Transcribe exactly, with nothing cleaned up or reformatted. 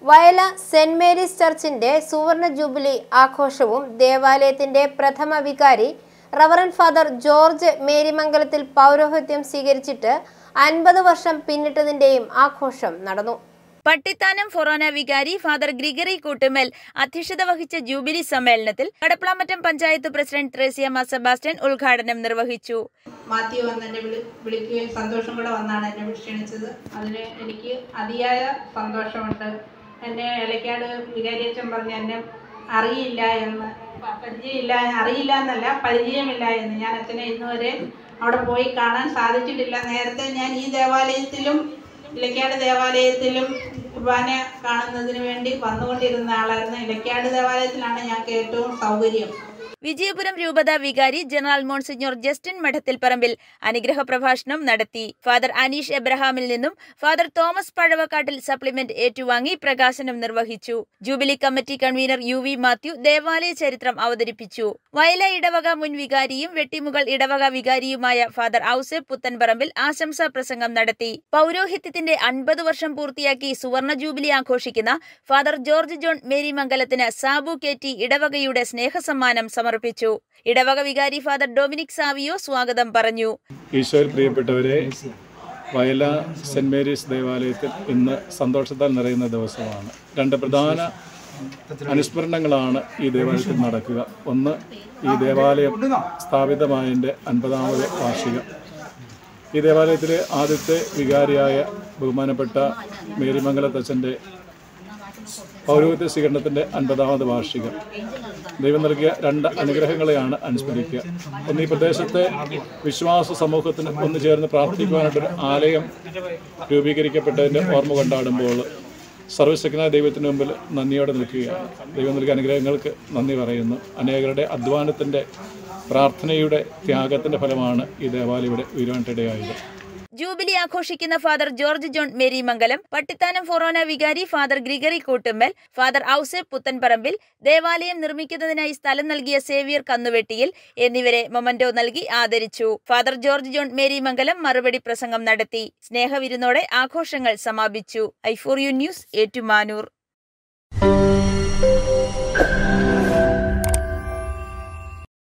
വയല saint Mary's ചർച്ചിന്റെ സുവർണ jubilee ആഘോഷവും ദേവാലയത്തിന്റെ പ്രഥമ വികാരി റവറന്റ് ഫാദർ ജോർജ് മേരിമംഗലത്തിൽ പൗരോഹിത്യം സ്വീകരിച്ചിട്ട് അൻപത് വർഷം പിന്നിട്ടതിന്റെയും ആഘോഷം നടന്നു. പട്ടിത്താനം ഫൊറോന വികാരി ഫാദർ ഗ്രിഗറി കൂട്ടുമേൽ അധ്യക്ഷത വഹിച്ച ജൂബിലി സമ്മേളനത്തിൽ കടപ്ലാമറ്റം പഞ്ചായത്ത് പ്രസിഡന്റ് ത്രേസ്യാമ്മ സെബാസ്റ്റ്യൻ ഉദ്ഘാടനം നിർവഹിച്ചു. മാത്യു വന്ന് എന്നെ വിളി വിളിക്കുകയും സന്തോഷം കൂടെ വന്നാണ് എന്നെ ക്ഷണിച്ചത്. അതിന് എനിക്ക് അതിയായ സന്തോഷമുണ്ട്. എന്നെ ഇലക്കാട് വികാരിയച്ഛൻ പറഞ്ഞ് എന്നെ അറിയില്ല എന്ന് പരിചയമില്ല അറിയില്ല എന്നല്ല പരിചയമില്ല എന്ന്. ഞാൻ അച്ഛനെ ഇന്നുവരെ അവിടെ പോയി കാണാൻ സാധിച്ചിട്ടില്ല. നേരത്തെ ഞാൻ ഈ ദേവാലയത്തിലും ഇലക്കാട് ദേവാലയത്തിലും കുർബാന കാണുന്നതിന് വേണ്ടി വന്നുകൊണ്ടിരുന്ന ആളായിരുന്നു. ഇലക്കാട് ദേവാലയത്തിലാണ് ഞങ്ങൾക്ക് ഏറ്റവും സൗകര്യം. വിജയപുരം രൂപത വികാരി ജനറൽ മോൺസിഞ്ഞോർ ജസ്റ്റിൻ മഠത്തിൽ പറമ്പിൽ അനുഗ്രഹ പ്രഭാഷണം നടത്തി. ഫാദർ അനീഷ് എബ്രഹാമിൽ നിന്നും ഫാദർ തോമസ് പഴവക്കാട്ടിൽ സപ്ലിമെന്റ് ഏറ്റുവാങ്ങി പ്രകാശനം നിർവഹിച്ചു. Jubilee committee convener U V Mathew ദേവാലയ ചരിത്രം അവതരിപ്പിച്ചു. വയല ഇടവക മുൻ വികാരിയും വെട്ടിമുകൾ ഇടവക വികാരിയുമായ ഫാദർ ഔസേപ്പ് പുത്തൻപറമ്പിൽ ആശംസാ പ്രസംഗം നടത്തി. പൗരോഹിത്യത്തിന്റെ അൻപത് വർഷം പൂർത്തിയാക്കി സുവർണ ജൂബിലി ആഘോഷിക്കുന്ന ഫാദർ ജോർജ് ജോൺ മേരിമംഗലത്തിന് സാബു കെ ടി ഇടവകയുടെ സ്നേഹസമ്മാനം സമർപ്പിച്ചു. ഇടവക വികാരി ഫാദർ ഡൊമിനിക് സാവിയോ സ്വാഗതം പറഞ്ഞു. ഈശോയിൽ പ്രിയപ്പെട്ടവരെ, വയല സെന്റ് മേരീസ് ദേവാലയത്തിൽ ഇന്ന് സന്തോഷത്താൽ നിറയുന്ന ദിവസമാണ്. രണ്ട് പ്രധാന അനുസ്മരണങ്ങളാണ് ഈ ദേവാലയത്തിൽ നടക്കുക. ഒന്ന്, ഈ ദേവാലയം സ്ഥാപിതമായതിൻ്റെ അൻപതാമത് വാർഷികം. ഈ ദേവാലയത്തിലെ ആദ്യത്തെ വികാരിയായ ബഹുമാനപ്പെട്ട മേരിമംഗലത്തച്ഛൻ്റെ പൗരോഹിത്യ സ്വീകരണത്തിൻ്റെ അൻപതാമത് വാർഷികം. ദൈവം നൽകിയ രണ്ട് അനുഗ്രഹങ്ങളെയാണ് അനുസ്മരിക്കുക. ഒന്ന്, ഈ പ്രദേശത്തെ വിശ്വാസ സമൂഹത്തിന് ഒന്ന് ചേർന്ന് പ്രാർത്ഥിക്കുവാനായിട്ടൊരു ആലയം രൂപീകരിക്കപ്പെട്ടതിൻ്റെ ഓർമ്മ കൊണ്ടാടുമ്പോൾ സർവശക്തനായ ദൈവത്തിന് മുമ്പിൽ നന്ദിയോടെ നിൽക്കുകയാണ്. ദൈവം നൽകിയ അനുഗ്രഹങ്ങൾക്ക് നന്ദി പറയുന്നു. അനേകരുടെ അധ്വാനത്തിൻ്റെ പ്രാർത്ഥനയുടെ ത്യാഗത്തിൻ്റെ ഫലമാണ് ഈ ദേവാലയം ഇവിടെ ഉയരാനിടയായത്. ജൂബിലി ആഘോഷിക്കുന്ന father George John Marymangalam, Pattithanam ഫൊറോന വികാരി father Gregory Koottummal, father Ouseph Puthenparambil, ദേവാലയം നിർമ്മിക്കുന്നതിനായി സ്ഥലം നൽകിയ സേവിയർ കന്നുവെട്ടിയിൽ എന്നിവരെ മൊമന്റോ നൽകി ആദരിച്ചു. ഫാദർ ജോർജ് ജോൺ മേരിമംഗലം മറുപടി പ്രസംഗം നടത്തി. സ്നേഹവിരുന്നോടെ ആഘോഷങ്ങൾ സമാപിച്ചു. I four U news, Ettumanoor.